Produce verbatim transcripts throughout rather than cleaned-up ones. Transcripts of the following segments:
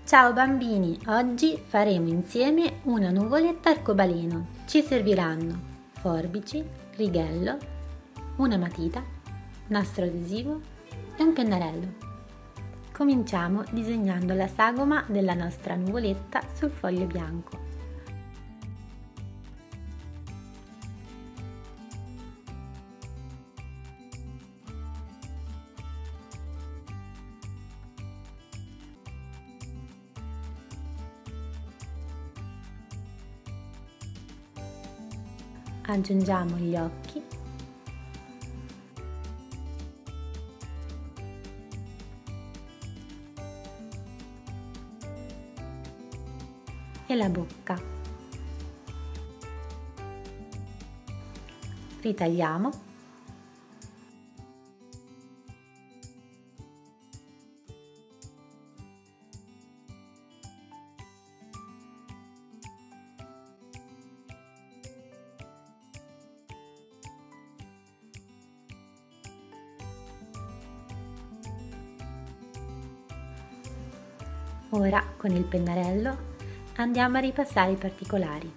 Ciao bambini, oggi faremo insieme una nuvoletta arcobaleno. Ci serviranno forbici, righello, una matita, nastro adesivo e un pennarello. Cominciamo disegnando la sagoma della nostra nuvoletta sul foglio bianco. Aggiungiamo gli occhi e la bocca. Ritagliamo. Ora, con il pennarello, andiamo a ripassare i particolari.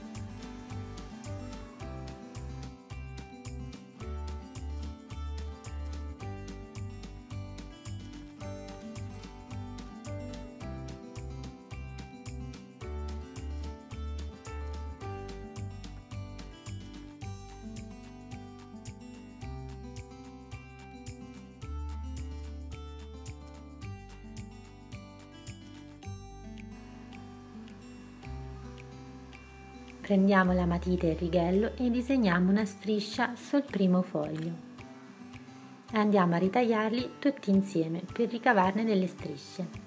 Prendiamo la matita e il righello e disegniamo una striscia sul primo foglio. Andiamo a ritagliarli tutti insieme per ricavarne delle strisce.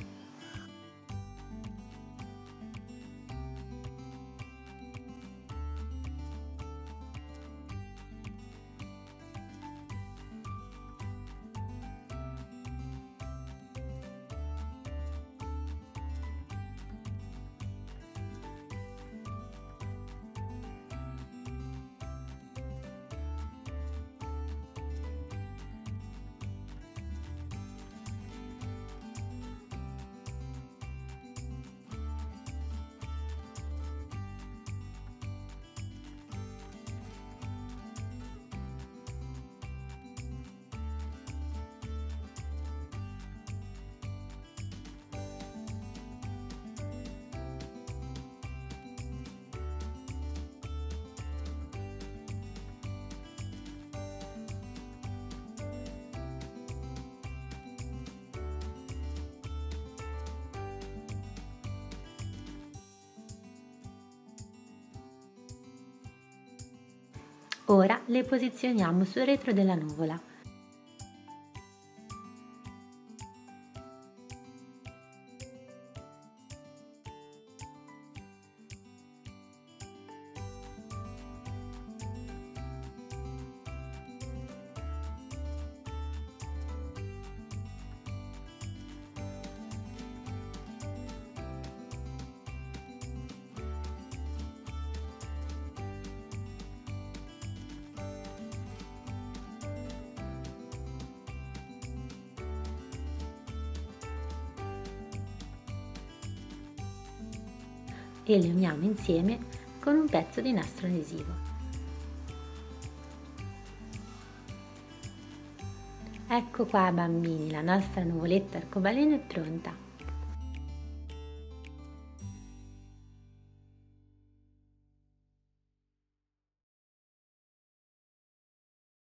Ora le posizioniamo sul retro della nuvola. E le uniamo insieme con un pezzo di nastro adesivo. Ecco qua bambini, la nostra nuvoletta arcobaleno è pronta.